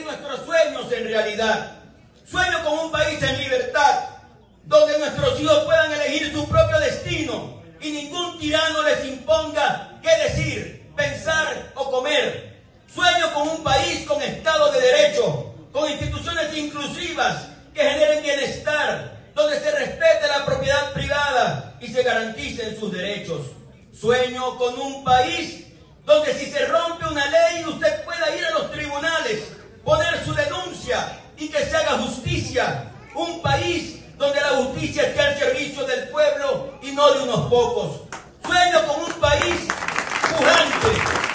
nuestros sueños en realidad. Sueño con un país en libertad, donde nuestros hijos puedan elegir su propio destino y ningún tirano les imponga qué decir, pensar o comer. Sueño con un país con Estado de Derecho, con instituciones inclusivas que generen bienestar, donde se respete la propiedad privada y se garanticen sus derechos. Sueño con un país donde si se rompe una ley usted pueda ir a los tribunales, poner su denuncia y que se haga justicia. Un país donde la justicia esté al servicio del pueblo y no de unos pocos. Sueño con un país pujante,